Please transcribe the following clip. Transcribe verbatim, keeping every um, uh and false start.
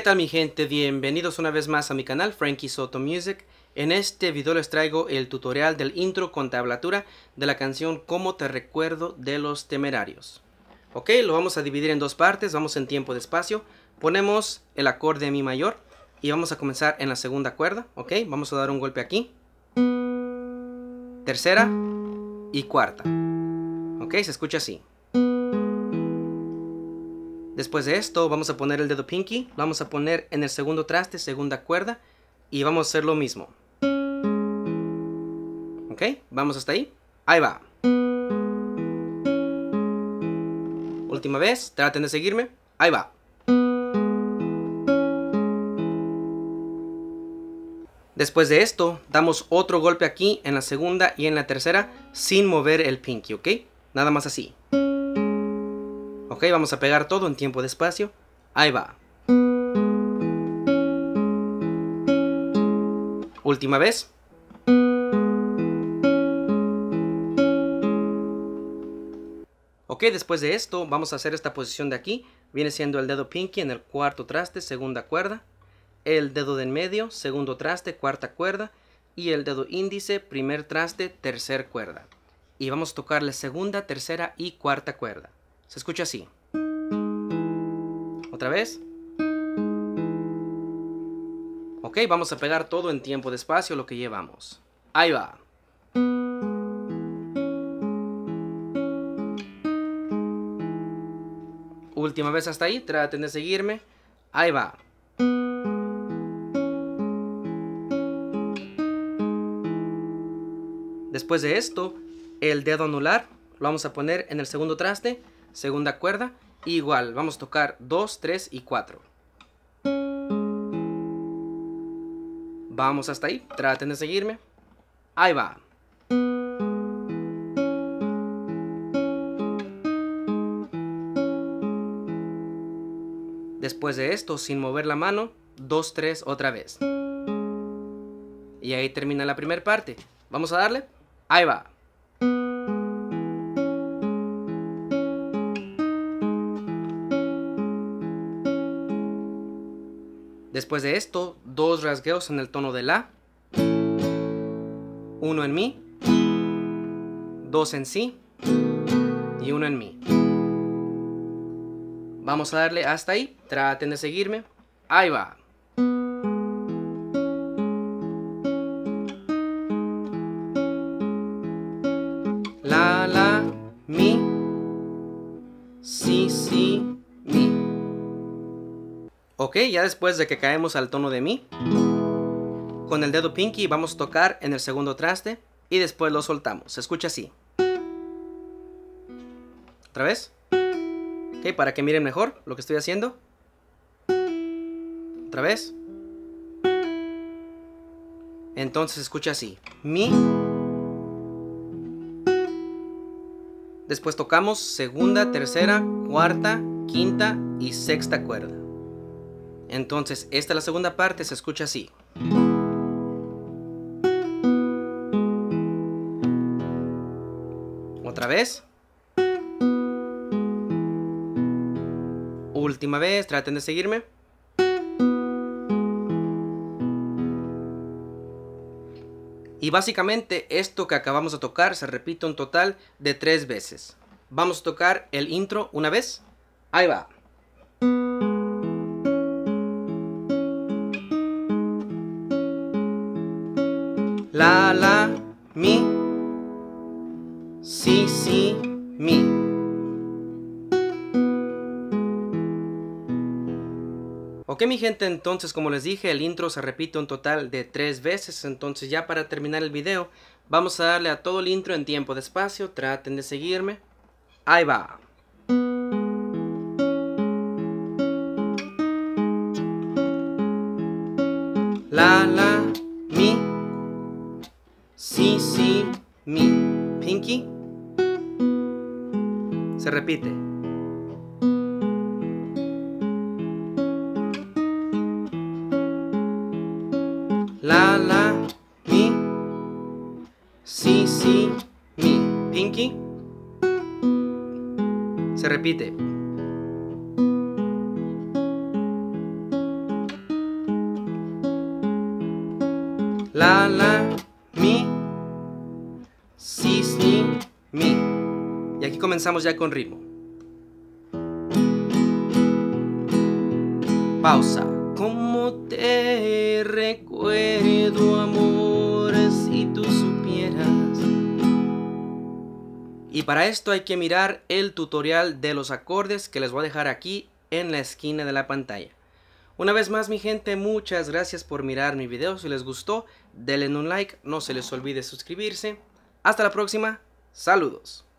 tal mi gente? Bienvenidos una vez más a mi canal Frankie Soto Music. En este video les traigo el tutorial del intro con tablatura de la canción Como te recuerdo de Los Temerarios. Ok, lo vamos a dividir en dos partes, vamos en tiempo de espacio. Ponemos el acorde Mi mayor y vamos a comenzar en la segunda cuerda. Ok, vamos a dar un golpe aquí, tercera y cuarta. Ok, se escucha así. Después de esto vamos a poner el dedo pinky, lo vamos a poner en el segundo traste, segunda cuerda, y vamos a hacer lo mismo. Ok, vamos hasta ahí. Ahí va. Última vez, traten de seguirme. Ahí va. Después de esto, damos otro golpe aquí en la segunda y en la tercera sin mover el pinky, ¿ok? Nada más así. Ok, vamos a pegar todo en tiempo de espacio. Ahí va. Última vez. Ok, después de esto vamos a hacer esta posición de aquí. Viene siendo el dedo pinky en el cuarto traste, segunda cuerda. El dedo de en medio, segundo traste, cuarta cuerda. Y el dedo índice, primer traste, tercer cuerda. Y vamos a tocar la segunda, tercera y cuarta cuerda. Se escucha así. Otra vez. Ok, vamos a pegar todo en tiempo de espacio lo que llevamos. Ahí va. Última vez hasta ahí, traten de seguirme. Ahí va. Después de esto, el dedo anular lo vamos a poner en el segundo traste, segunda cuerda. Igual, vamos a tocar dos, tres y cuatro. Vamos hasta ahí, traten de seguirme. Ahí va. Después de esto, sin mover la mano, dos, tres otra vez. Y ahí termina la primera parte. Vamos a darle. Ahí va. Después de esto, dos rasgueos en el tono de La, uno en Mi, dos en Si y uno en Mi. Vamos a darle hasta ahí, traten de seguirme. Ahí va. La, La, Mi, Si, Si, Mi. Ok, ya después de que caemos al tono de Mi, con el dedo pinky vamos a tocar en el segundo traste y después lo soltamos. Se escucha así. Otra vez. Ok, para que miren mejor lo que estoy haciendo. Otra vez. Entonces se escucha así. Mi. Después tocamos segunda, tercera, cuarta, quinta y sexta cuerda. Entonces, esta es la segunda parte, se escucha así. Otra vez. Última vez, traten de seguirme. Y básicamente esto que acabamos de tocar se repite un total de tres veces. Vamos a tocar el intro una vez. Ahí va. La, La, Mi, Si, Si, Mi. Ok mi gente, entonces como les dije, el intro se repite un total de tres veces. Entonces ya para terminar el video, vamos a darle a todo el intro en tiempo de espacio. Traten de seguirme. Ahí va. La, La, Mi, Si, Si, Mi. Pinky. Se repite. La, La, Mi, Si, Si, Mi. Pinky. Se repite. la, la, mi, si, si, mi. Y aquí comenzamos ya con ritmo. Pausa. ¿Cómo te recuerdo, amor, si tú supieras? Y para esto hay que mirar el tutorial de los acordes que les voy a dejar aquí en la esquina de la pantalla. Una vez más, mi gente, muchas gracias por mirar mi video. Si les gustó, denle un like, no se les olvide suscribirse. Hasta la próxima, saludos.